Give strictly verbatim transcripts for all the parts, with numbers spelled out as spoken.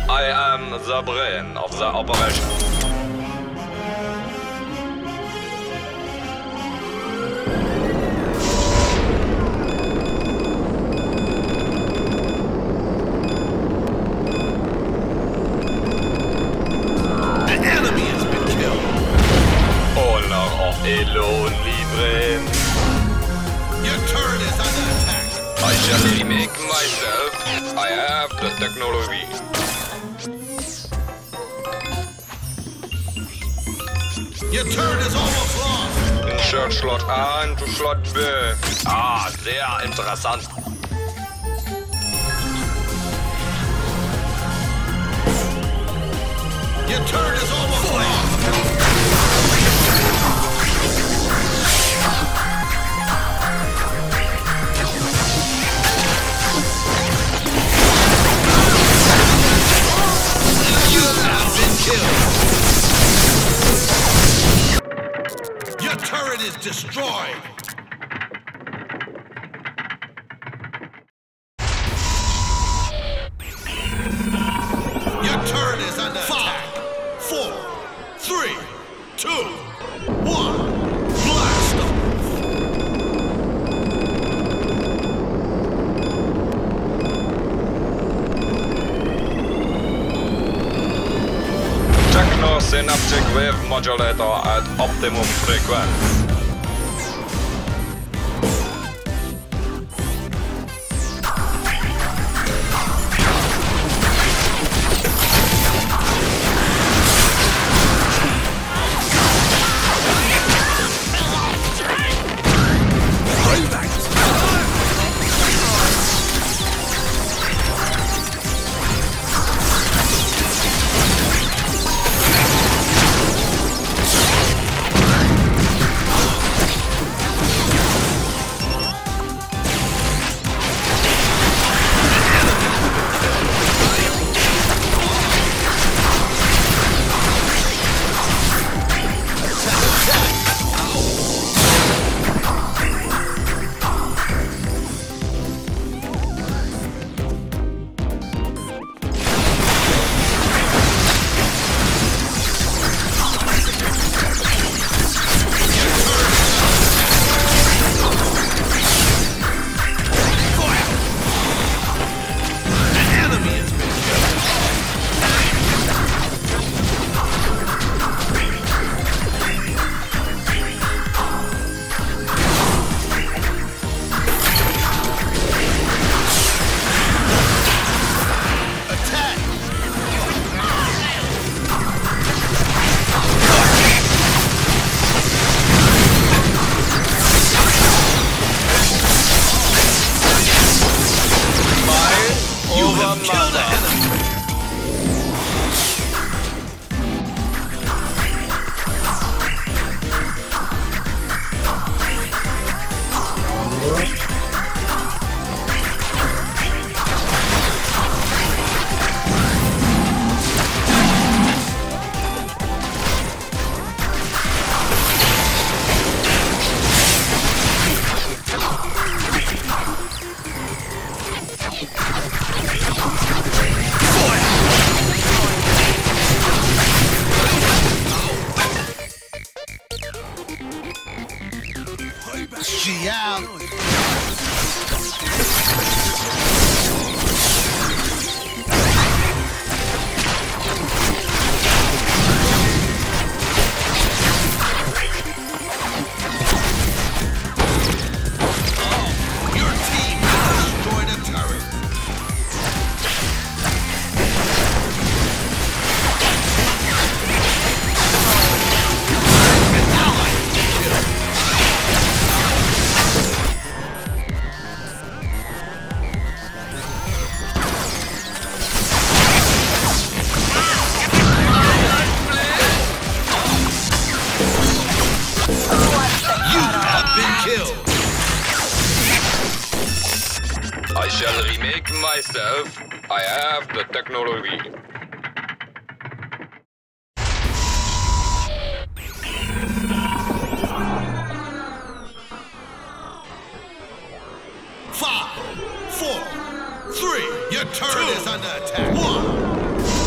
I am the brain of the operation. An enemy has been killed. Honor of a lonely brain. Your turret is under attack. I shall remake myself. I have the technology. Your turret is almost lost. Insert slot A into slot B. Ah, sehr interessant. Your turret is almost lost. You have been killed. Your turret is destroyed. Your turret is under attack. Four, three, two, one. Blast off. Techno-synaptic wave modulator at optimum frequency. She out. I shall remake myself. I have the technology. Five, four, three, your turret is under attack. One.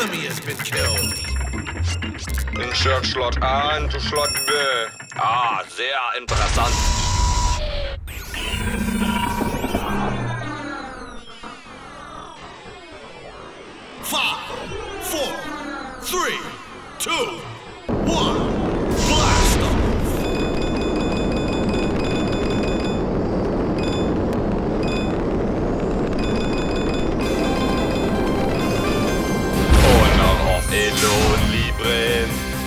enemy has been killed. Insert Slot A into Slot B. Ah, sehr interessant. Five, four, three, two, one. Blast off! Honor of Elon Libren.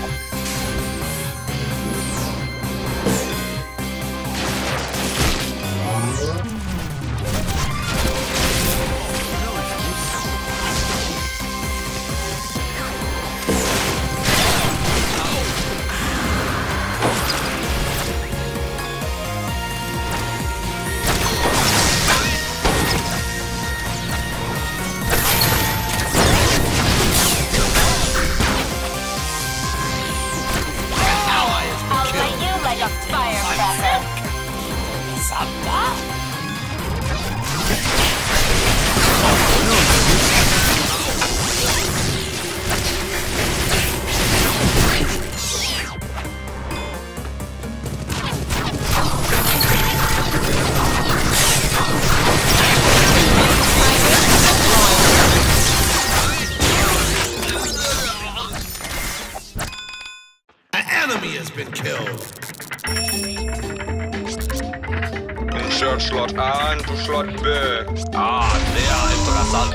Enemy has been killed. Insert Slot A into Slot B. Ah, sehr interessant.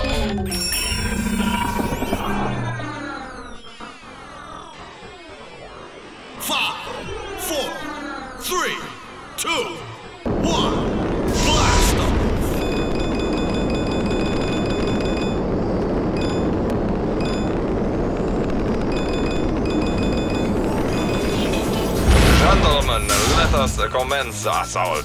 Five, four, three, two, one. Blast off! Gentlemen, let us commence the assault.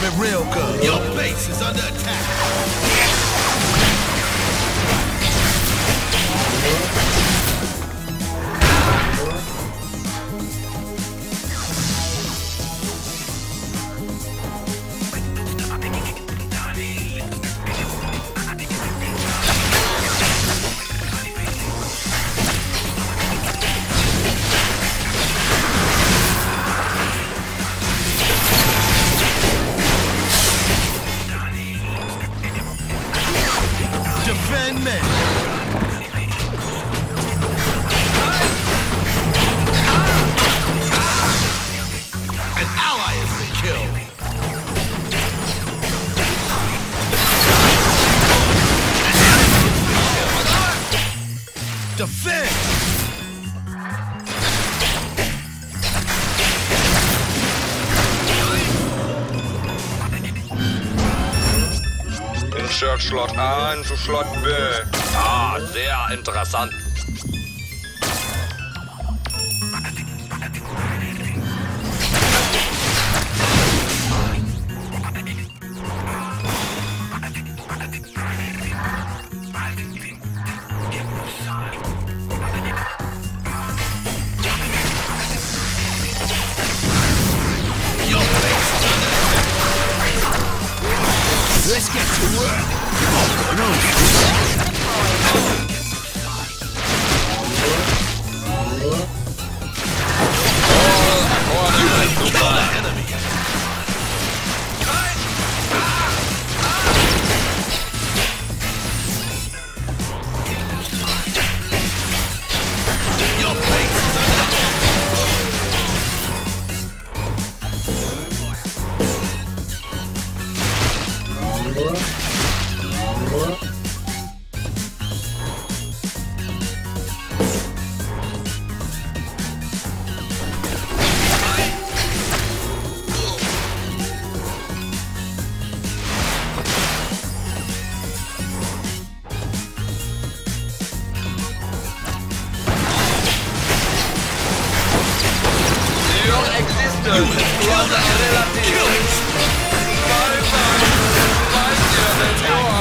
it real good. Your base is under attack. Defend me. An ally has been killed. An enemy has been killed. Defend. Insert Slot A into Slot B. Ah, sehr interessant. Let's get to work. Oh, no. You kill the enemy. Your base is under attack. Your existence was relative. Bye bye. Bye, dear,